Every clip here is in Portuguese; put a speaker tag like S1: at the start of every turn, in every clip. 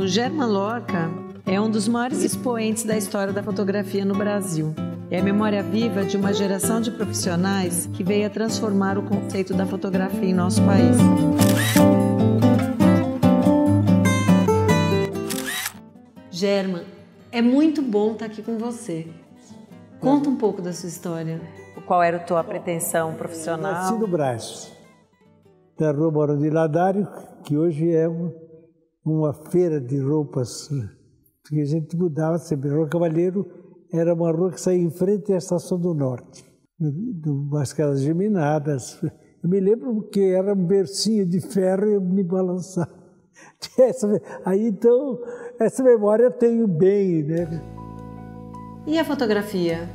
S1: O Germán Lorca é um dos maiores expoentes da história da fotografia no Brasil. É a memória viva de uma geração de profissionais que veio a transformar o conceito da fotografia em nosso país. Germán, é muito bom estar aqui com você. Conta um pouco da sua história. Qual era a tua pretensão profissional?
S2: Nasci no Brás, da Rua Barão de Ladário, que hoje é uma feira de roupas, porque a gente mudava sempre. A Rua Cavalheiro era uma rua que saía em frente à Estação do Norte, umas casas geminadas. Eu me lembro que era um bercinho de ferro e eu me balançava. Aí então, essa memória eu tenho bem, né?
S1: E a fotografia?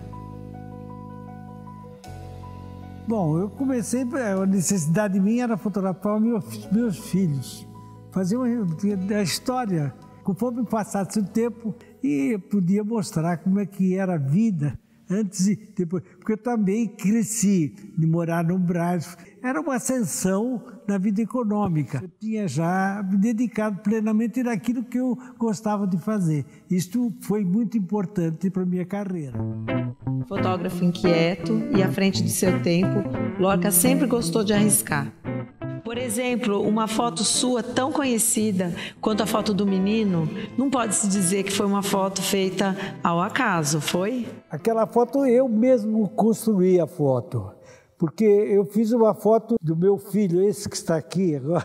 S2: Bom, eu comecei, a necessidade minha era fotografar meus filhos. Fazer a história, conforme passasse o tempo, e eu podia mostrar como é que era a vida antes e depois. Porque eu também cresci de morar no Brás. Era uma ascensão na vida econômica. Eu tinha já me dedicado plenamente naquilo que eu gostava de fazer. Isto foi muito importante para a minha carreira.
S1: Fotógrafo inquieto e à frente de seu tempo, Lorca sempre gostou de arriscar. Por exemplo, uma foto sua tão conhecida quanto a foto do menino, não pode-se dizer que foi uma foto feita ao acaso, foi?
S2: Aquela foto eu mesmo construí a foto, porque eu fiz uma foto do meu filho, esse que está aqui agora,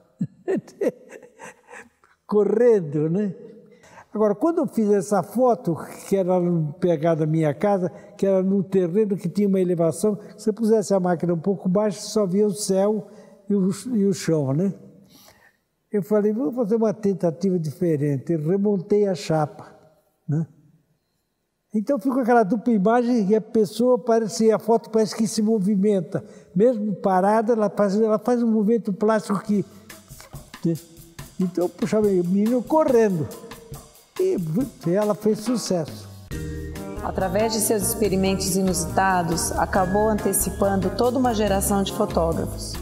S2: correndo, né? Agora, quando eu fiz essa foto, que era pegada da minha casa, que era no terreno que tinha uma elevação, se eu pusesse a máquina um pouco baixa, só via o céu e o chão, né? Eu falei, vou fazer uma tentativa diferente. Eu remontei a chapa, né? Então ficou aquela dupla imagem e a pessoa a foto parece que se movimenta. Mesmo parada, ela faz um movimento plástico que... Então eu puxava o menino correndo. E ela fez sucesso.
S1: Através de seus experimentos inusitados, acabou antecipando toda uma geração de fotógrafos.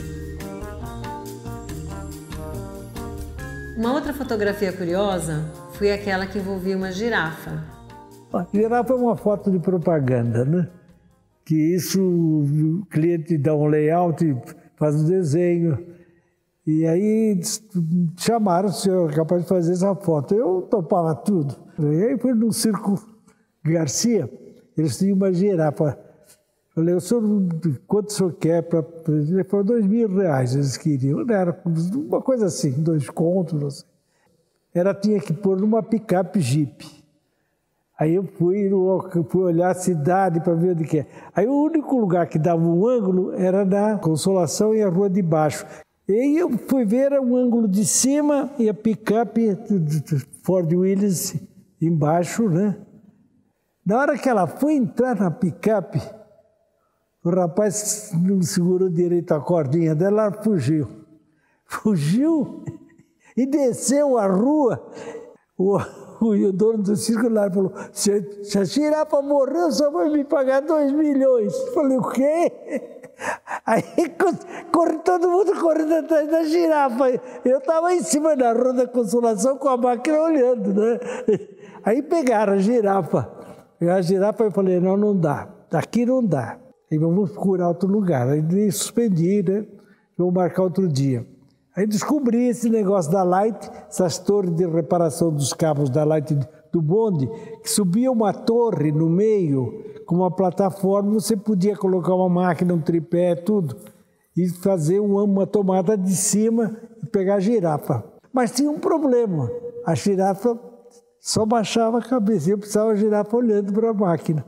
S1: Uma outra fotografia curiosa foi aquela que envolvia uma girafa.
S2: A girafa é uma foto de propaganda, né? Que isso, o cliente dá um layout, faz um desenho. E aí chamaram o senhor capaz de fazer essa foto. Eu topava tudo. E aí foi no Circo Garcia, eles tinham uma girafa. Falei, o senhor, quanto o senhor quer? Ele falou, R$2.000 eles queriam. Era uma coisa assim, 2 contos. Não sei. Tinha que pôr numa picape Jeep. Aí eu fui olhar a cidade para ver onde que é. Aí o único lugar que dava um ângulo era na Consolação e a Rua de Baixo. E aí eu fui ver um ângulo de cima e a picape Ford Willys embaixo, né? Na hora que ela foi entrar na picape, o rapaz não segurou direito a cordinha dela, ela fugiu. Fugiu e desceu a rua. O dono do circo lá falou, se a girafa morreu, só vai me pagar 2 milhões. Falei, o quê? Aí todo mundo correndo atrás da girafa. Eu estava em cima da Rua da Consolação com a máquina olhando, né? Aí pegaram a girafa. A girafa eu falei, não dá, daqui não dá. Aí vamos procurar outro lugar. Aí suspendi, né? Vamos marcar outro dia. Aí descobri esse negócio da Light, essas torres de reparação dos cabos da Light do bonde, que subia uma torre no meio, com uma plataforma, você podia colocar uma máquina, um tripé, tudo, e fazer uma tomada de cima e pegar a girafa. Mas tinha um problema, a girafa só baixava a cabeça, eu precisava a girafa olhando para a máquina.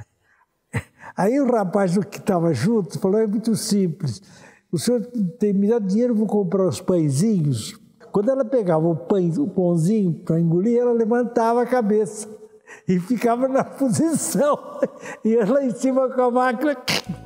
S2: Aí o rapaz que estava junto falou, é muito simples, o senhor me dá dinheiro, eu vou comprar os pãezinhos. Quando ela pegava o pãozinho para engolir, ela levantava a cabeça e ficava na posição. E eu lá em cima com a máquina.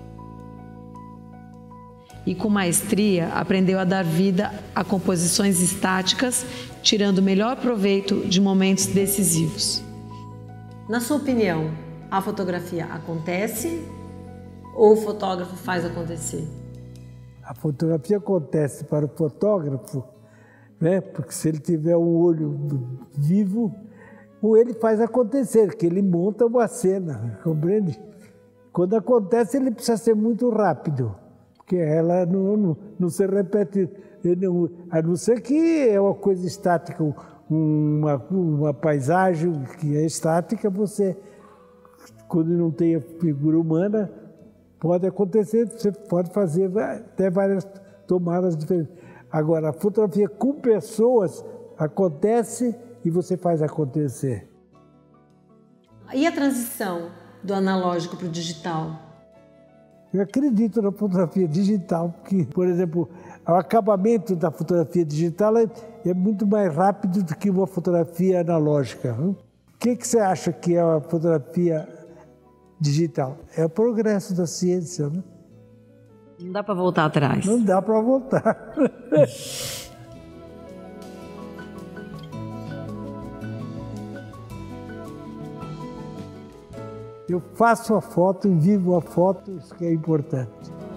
S1: E com maestria, aprendeu a dar vida a composições estáticas, tirando o melhor proveito de momentos decisivos. Na sua opinião, a fotografia acontece ou o fotógrafo faz acontecer?
S2: A fotografia acontece para o fotógrafo né? Porque se ele tiver um olho vivo, ou ele faz acontecer, que ele monta uma cena, compreende? Quando acontece, ele precisa ser muito rápido, porque ela não se repete, a não ser que é uma coisa estática, uma paisagem que é estática, você, quando não tem a figura humana, pode acontecer, você pode fazer até várias tomadas diferentes. Agora, a fotografia com pessoas acontece e você faz acontecer.
S1: E a transição do analógico para o digital?
S2: Eu acredito na fotografia digital, porque, por exemplo, o acabamento da fotografia digital é muito mais rápido do que uma fotografia analógica. O que você acha que é a fotografia digital? É o progresso da ciência, né?
S1: Não dá para voltar atrás.
S2: Não dá para voltar. Eu faço a foto, vivo a foto, isso que é importante.